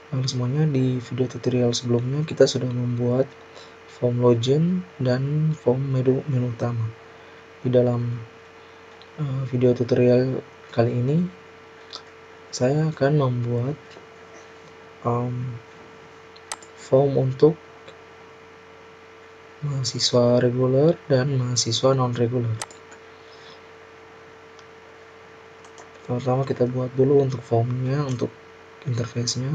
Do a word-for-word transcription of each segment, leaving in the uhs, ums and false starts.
Halo semuanya, di video tutorial sebelumnya kita sudah membuat form login dan form menu, menu utama. Di dalam uh, video tutorial kali ini saya akan membuat um, form untuk mahasiswa reguler dan mahasiswa non reguler. Pertama kita buat dulu untuk formnya, untuk interface-nya.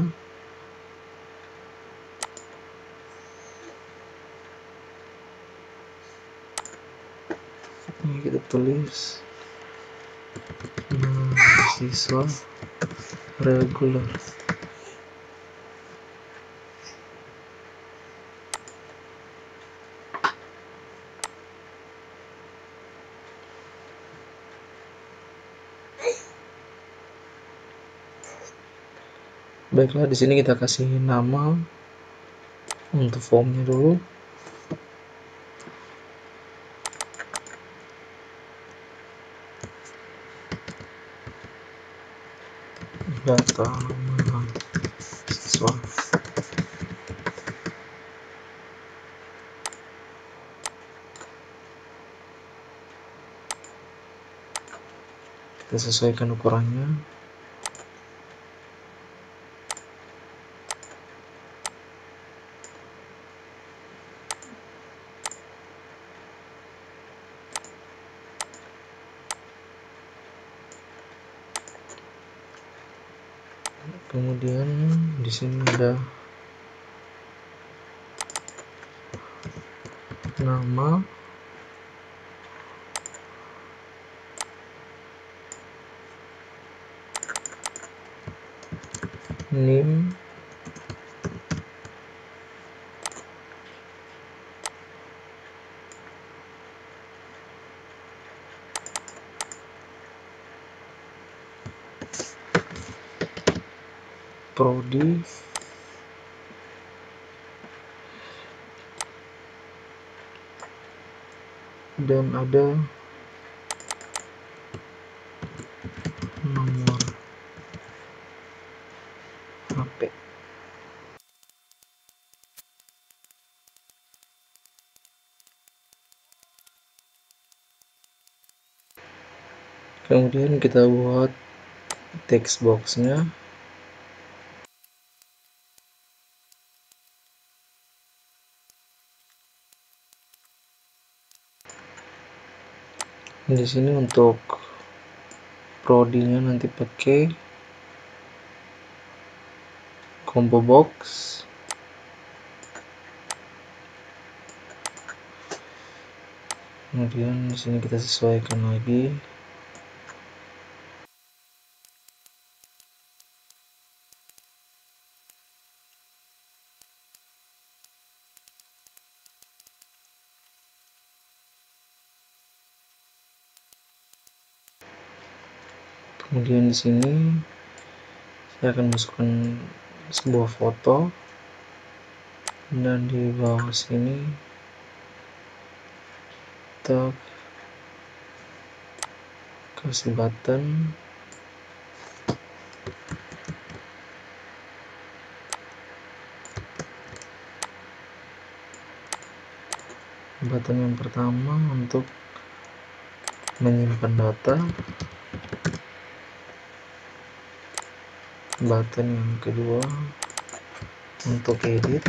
Ini kita tulis mahasiswa reguler. Baiklah, di sini kita kasih nama untuk formnya dulu. Data mahasiswa. Kita sesuaikan ukurannya. Kemudian di sini ada nama, nim, prodi, dan ada nomor H P. Kemudian kita buat text box-nya. Di sini untuk prodinya nanti pakai combo box. Kemudian di sini kita sesuaikan lagi. Kemudian di sini saya akan masukkan sebuah foto, dan di bawah sini kita kasih button. Button yang pertama untuk menyimpan data, button yang kedua untuk edit,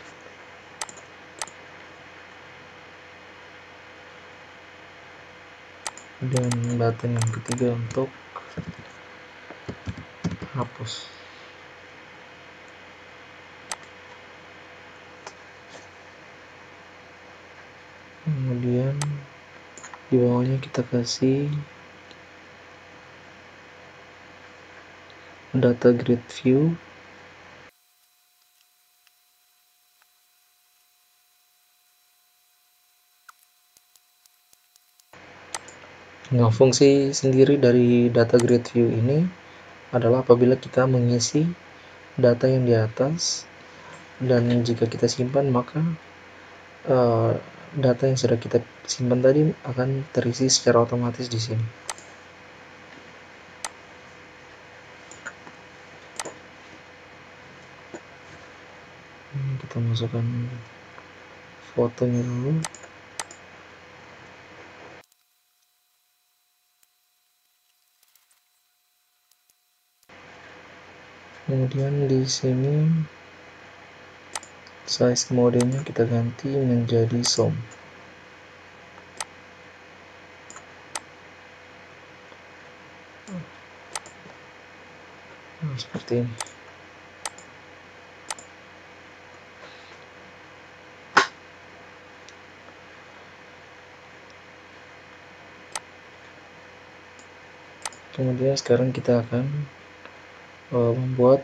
dan button yang ketiga untuk hapus. Kemudian di bawahnya kita kasih data grid view. Nah, fungsi sendiri dari data grid view ini adalah apabila kita mengisi data yang di atas, dan jika kita simpan maka uh, data yang sudah kita simpan tadi akan terisi secara otomatis di sini. kita masukkan fotonya dulu. Kemudian di sini size modenya kita ganti menjadi som. Nah, seperti ini. Kemudian sekarang kita akan uh, membuat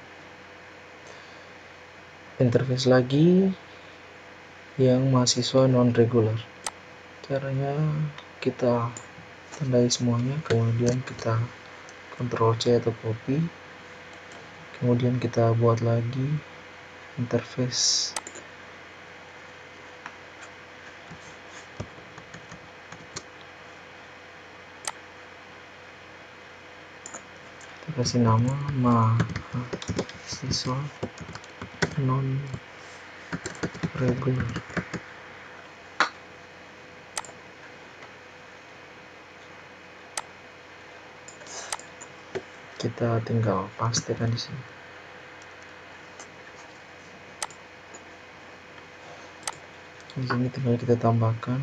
interface lagi yang mahasiswa non regular. Caranya kita tandai semuanya, kemudian kita Ctrl C atau copy, kemudian kita buat lagi interface. Kita kasih nama mahasiswa non regular. Kita tinggal pastekan di sini. Di sini tinggal kita tambahkan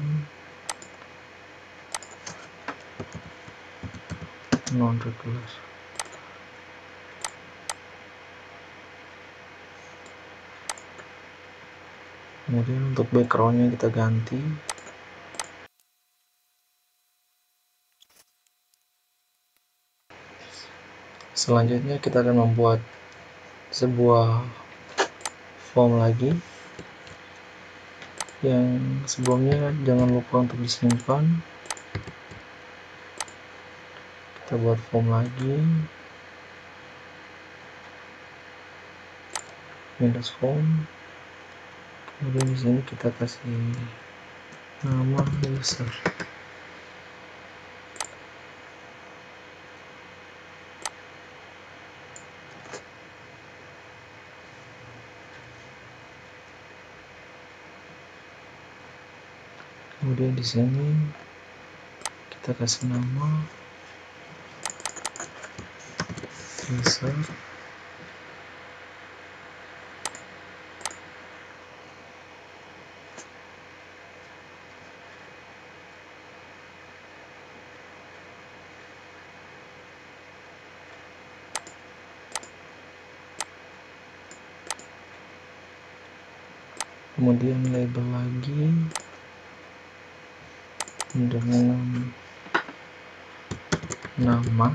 non regular. Kemudian untuk backgroundnya kita ganti. Selanjutnya kita akan membuat sebuah form lagi. Yang sebelumnya jangan lupa untuk disimpan. Kita buat form lagi. Windows Form. Kemudian di sini kita kasih nama user. Kemudian di sini kita kasih nama user. Kemudian label lagi dengan nama.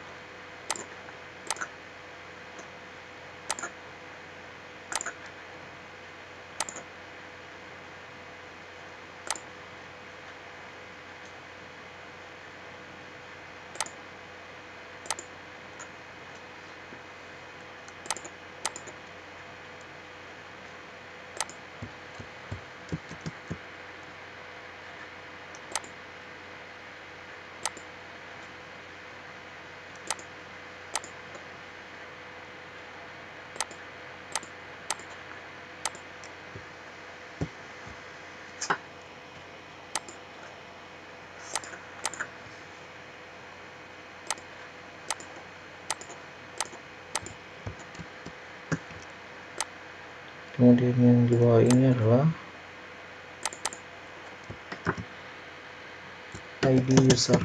Kemudian yang di bawah ini adalah I D user.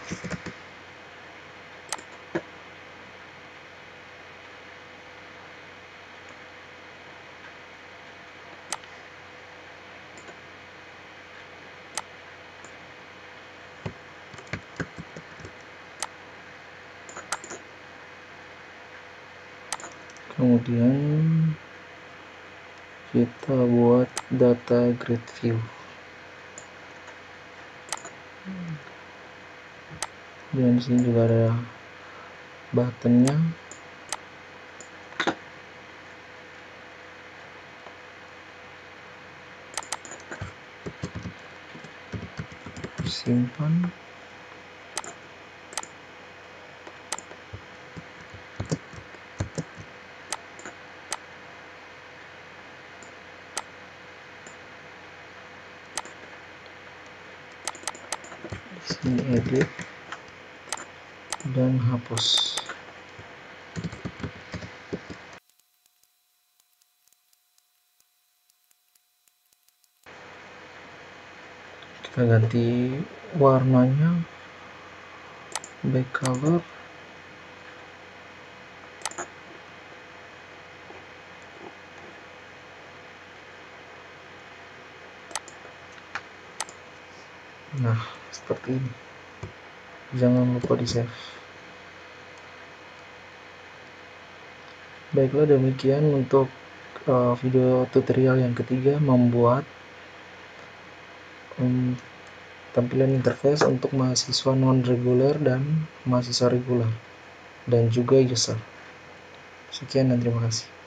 Kemudian kita buat data grid view. Dan di sini juga ada buttonnya. Simpan. ini edit dan hapus. Kita ganti warnanya, back color, nah seperti ini. Jangan lupa di save. Baiklah, demikian untuk uh, video tutorial yang ketiga, membuat um, tampilan interface untuk mahasiswa non-reguler dan mahasiswa reguler, dan juga user. Sekian dan terima kasih.